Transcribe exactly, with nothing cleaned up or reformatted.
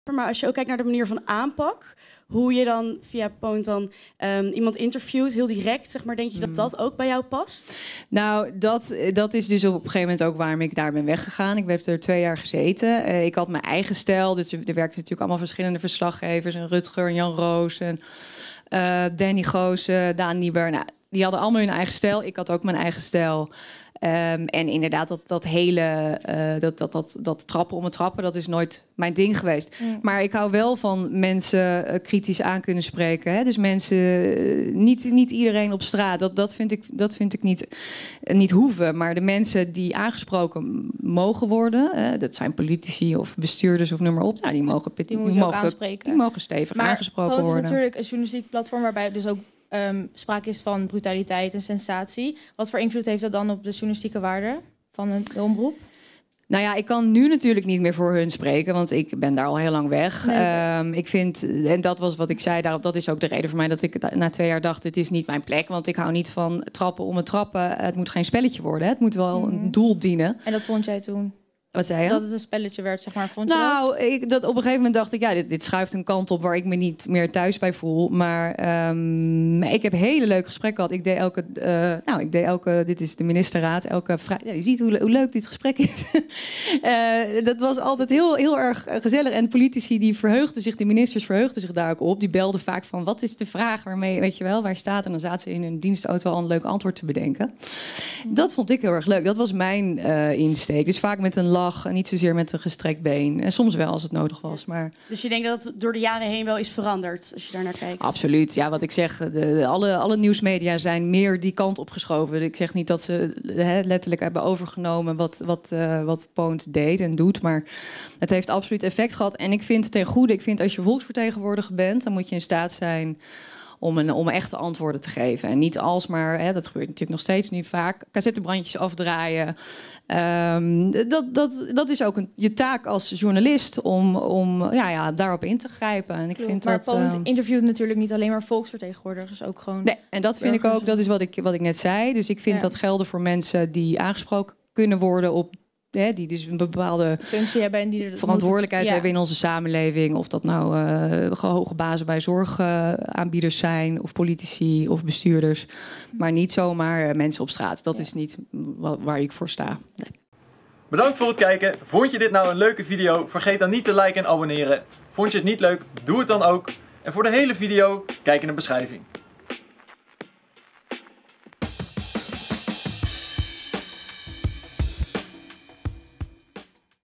maar als je ook kijkt naar de manier van aanpak, hoe je dan via Poont dan um, iemand interviewt, heel direct, zeg maar, denk je dat dat ook bij jou past? Nou, dat, dat is dus op een gegeven moment ook waarom ik daar ben weggegaan. Ik heb er twee jaar gezeten. Uh, ik had mijn eigen stijl, dus er werkten natuurlijk allemaal verschillende verslaggevers. En Rutger, en Jan Roos, en uh, Danny Goosen, Daan Nieber. Nou, die hadden allemaal hun eigen stijl. Ik had ook mijn eigen stijl. Um, en inderdaad, dat, dat hele uh, dat, dat, dat, dat trappen om het trappen, dat is nooit mijn ding geweest. Mm. Maar ik hou wel van mensen uh, kritisch aan kunnen spreken. Hè? Dus mensen, uh, niet, niet iedereen op straat. Dat, dat vind ik, dat vind ik niet, uh, niet hoeven. Maar de mensen die aangesproken mogen worden, uh, dat zijn politici of bestuurders of noem maar op. Nou, die mogen, die, die, die, mogen, aanspreken. die mogen stevig maar aangesproken worden. worden. Het is natuurlijk een journalistiek platform waarbij dus ook Um, sprake is van brutaliteit en sensatie. Wat voor invloed heeft dat dan op de journalistieke waarde van de omroep? Nou ja, ik kan nu natuurlijk niet meer voor hun spreken, want ik ben daar al heel lang weg. Nee. Um, ik vind, en dat was wat ik zei, daarop, dat is ook de reden voor mij dat ik na twee jaar dacht, dit is niet mijn plek. Want ik hou niet van trappen om het trappen. Het moet geen spelletje worden, het moet wel mm. een doel dienen. En dat vond jij toen? Wat zei je? Dat het een spelletje werd, zeg maar. Vond je nou, dat? Ik, dat op een gegeven moment dacht ik, ja, dit, dit schuift een kant op waar ik me niet meer thuis bij voel. Maar um, ik heb hele leuke gesprekken gehad. Ik deed elke, uh, nou, ik deed elke, dit is de ministerraad, elke vrijdag. Ja, je ziet hoe, hoe leuk dit gesprek is. uh, dat was altijd heel, heel erg gezellig. En politici die verheugden zich, de ministers verheugden zich daar ook op. Die belden vaak van, wat is de vraag waarmee, weet je wel, waar staat? En dan zaten ze in hun dienstauto al een leuk antwoord te bedenken. Mm. Dat vond ik heel erg leuk. Dat was mijn uh, insteek. Dus vaak met een lach. En niet zozeer met een gestrekt been. En soms wel als het nodig was. Maar... Dus je denkt dat het door de jaren heen wel is veranderd als je daar naar kijkt? Absoluut. Ja, wat ik zeg, de, de, alle, alle nieuwsmedia zijn meer die kant opgeschoven. Ik zeg niet dat ze he, letterlijk hebben overgenomen wat, wat, uh, wat Poont deed en doet. Maar het heeft absoluut effect gehad. En ik vind ten goede, ik vind als je volksvertegenwoordiger bent, dan moet je in staat zijn om een om echte antwoorden te geven. En niet alsmaar, hè, dat gebeurt natuurlijk nog steeds nu vaak, cassettebrandjes afdraaien. Um, dat, dat, dat is ook een, je taak als journalist om, om ja, ja, daarop in te grijpen. En ik vind maar dat, Poont uh, interviewt natuurlijk niet alleen maar volksvertegenwoordigers, ook gewoon. Nee, en dat vind ik ook, dat is wat ik, wat ik net zei. Dus ik vind ja. dat gelden voor mensen die aangesproken kunnen worden op, hè, die dus een bepaalde functie hebben en die er verantwoordelijkheid moeten, ja. hebben in onze samenleving. Of dat nou uh, hoge bazen bij zorgaanbieders uh, zijn, of politici of bestuurders. Maar niet zomaar uh, mensen op straat. Dat ja. is niet wa- waar ik voor sta. Nee. Bedankt voor het kijken. Vond je dit nou een leuke video? Vergeet dan niet te liken en abonneren. Vond je het niet leuk? Doe het dan ook. En voor de hele video, kijk in de beschrijving.